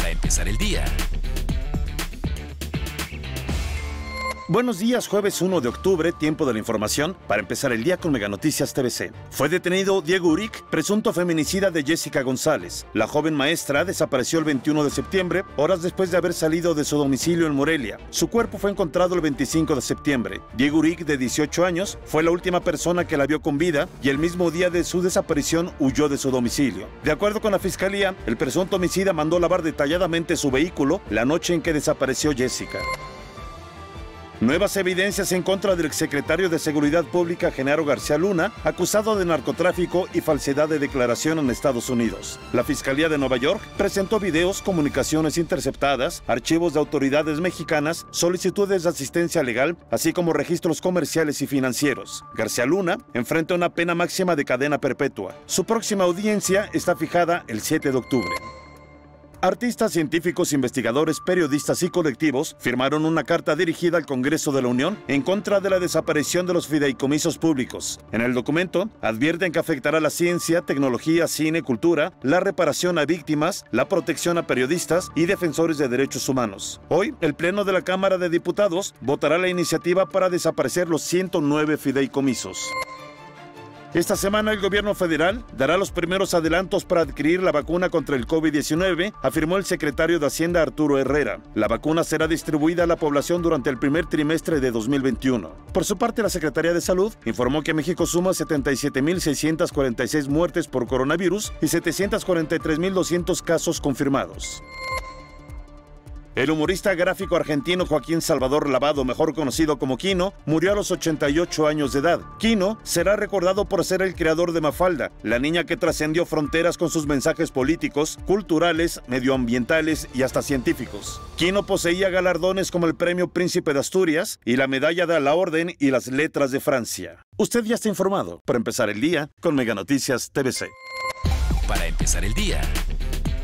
para empezar el día. Buenos días, jueves 1 de octubre, tiempo de la información, para empezar el día con Meganoticias TVC. Fue detenido Diego Uric, presunto feminicida de Jessica González. La joven maestra desapareció el 21 de septiembre, horas después de haber salido de su domicilio en Morelia. Su cuerpo fue encontrado el 25 de septiembre. Diego Uric, de 18 años, fue la última persona que la vio con vida y el mismo día de su desaparición huyó de su domicilio. De acuerdo con la fiscalía, el presunto homicida mandó lavar detalladamente su vehículo la noche en que desapareció Jessica. Nuevas evidencias en contra del exsecretario de Seguridad Pública, Genaro García Luna, acusado de narcotráfico y falsedad de declaración en Estados Unidos. La Fiscalía de Nueva York presentó videos, comunicaciones interceptadas, archivos de autoridades mexicanas, solicitudes de asistencia legal, así como registros comerciales y financieros. García Luna enfrenta una pena máxima de cadena perpetua. Su próxima audiencia está fijada el 7 de octubre. Artistas, científicos, investigadores, periodistas y colectivos firmaron una carta dirigida al Congreso de la Unión en contra de la desaparición de los fideicomisos públicos. En el documento, advierten que afectará la ciencia, tecnología, cine, cultura, la reparación a víctimas, la protección a periodistas y defensores de derechos humanos. Hoy, el Pleno de la Cámara de Diputados votará la iniciativa para desaparecer los 109 fideicomisos. Esta semana el gobierno federal dará los primeros adelantos para adquirir la vacuna contra el COVID-19, afirmó el secretario de Hacienda Arturo Herrera. La vacuna será distribuida a la población durante el primer trimestre de 2021. Por su parte, la Secretaría de Salud informó que México suma 77.646 muertes por coronavirus y 743.200 casos confirmados. El humorista gráfico argentino Joaquín Salvador Lavado, mejor conocido como Quino, murió a los 88 años de edad. Quino será recordado por ser el creador de Mafalda, la niña que trascendió fronteras con sus mensajes políticos, culturales, medioambientales y hasta científicos. Quino poseía galardones como el Premio Príncipe de Asturias y la Medalla de la Orden y las Letras de Francia. Usted ya está informado para empezar el día con Meganoticias TVC. Para empezar el día.